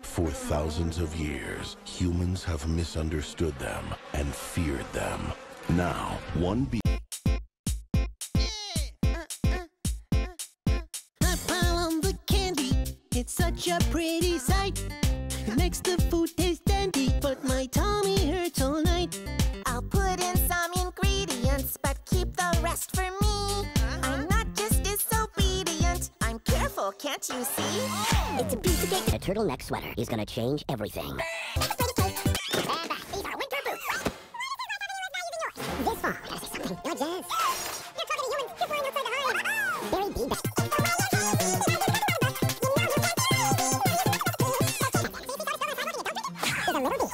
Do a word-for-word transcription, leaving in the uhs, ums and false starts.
For thousands of years, humans have misunderstood them and feared them. Now, one bee... I found the candy. It's such a pretty sight. It makes the food taste dandy, but my tummy hurts all night. I'll put in some ingredients, but keep the rest for me. I'm not just disobedient, I'm careful, can't you see? It's a piece of cake. A turtleneck sweater is gonna change everything. And these are winter boots. This fall, I gotta say something. You're jazz. You're talking to humans. You're flying outside the hive. Very big. There's a little bee.